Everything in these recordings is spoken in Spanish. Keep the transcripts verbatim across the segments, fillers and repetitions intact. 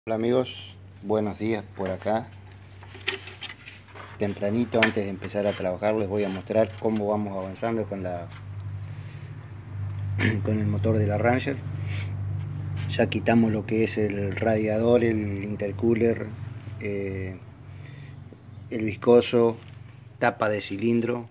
Hola amigos, buenos días por acá. Tempranito, antes de empezar a trabajar, les voy a mostrar cómo vamos avanzando con la con el motor de la Ranger. Ya quitamos lo que es el radiador, el intercooler, eh, el viscoso, tapa de cilindro,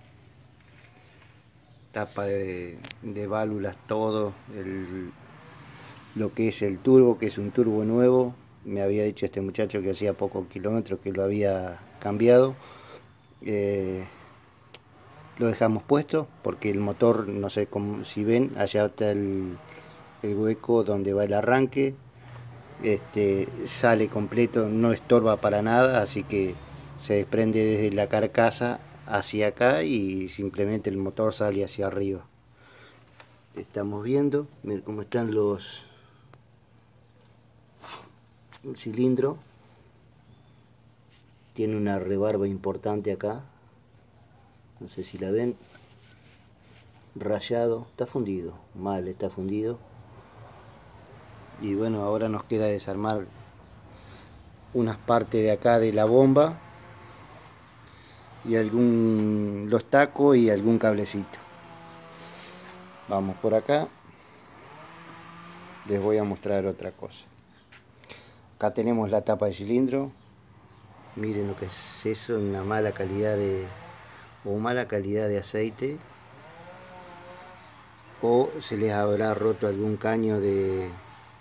tapa de, de válvulas, todo el, lo que es el turbo, que es un turbo nuevo. Me había dicho este muchacho que hacía pocos kilómetros que lo había cambiado. eh, Lo dejamos puesto porque el motor, no sé cómo, si ven, allá está el, el hueco donde va el arranque. Este, sale completo, no estorba para nada, así que se desprende desde la carcasa hacia acá y simplemente el motor sale hacia arriba. Estamos viendo, miren cómo están los el cilindro. Tiene una rebarba importante acá, no sé si la ven, rayado, está fundido, mal está fundido. Y bueno, ahora nos queda desarmar unas partes de acá de la bomba y algún los tacos y algún cablecito. Vamos por acá, les voy a mostrar otra cosa. Acá tenemos la tapa de cilindro. Miren lo que es eso, una mala calidad de o mala calidad de aceite, o se les habrá roto algún caño de,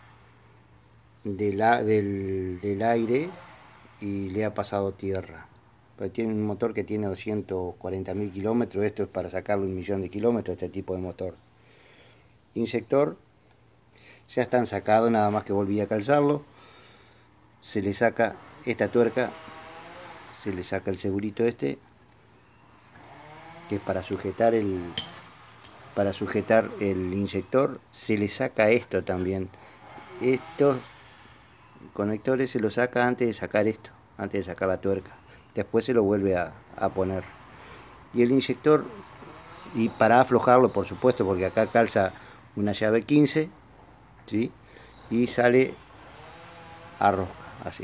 de la, del, del aire y le ha pasado tierra. Pero tiene un motor que tiene doscientos cuarenta mil kilómetros. Esto es para sacarle un millón de kilómetros, este tipo de motor. Inyector ya están sacados, nada más que volví a calzarlo. Se le saca esta tuerca, se le saca el segurito este, que es para sujetar el para sujetar el inyector. Se le saca esto también. Estos conectores se los saca antes de sacar esto, antes de sacar la tuerca. Después se lo vuelve a, a poner. Y el inyector, y para aflojarlo, por supuesto, porque acá calza una llave quince, ¿sí? Y sale a rosca, así.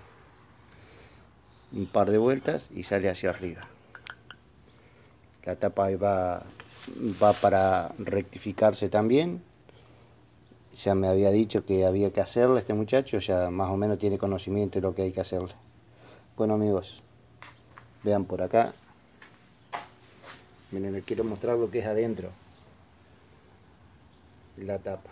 Un par de vueltas y sale hacia arriba. La tapa va, va para rectificarse también. Ya me había dicho que había que hacerle, este muchacho ya más o menos tiene conocimiento de lo que hay que hacerle. Bueno amigos, vean por acá. Miren, les quiero mostrar lo que es adentro la tapa.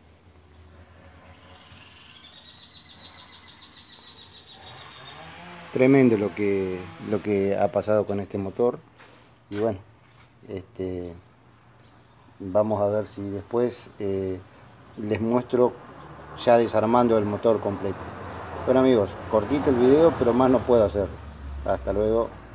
Tremendo lo que lo que ha pasado con este motor. Y bueno, este vamos a ver si después eh, les muestro ya desarmando el motor completo. Bueno amigos, cortito el video, pero más no puedo hacer. Hasta luego.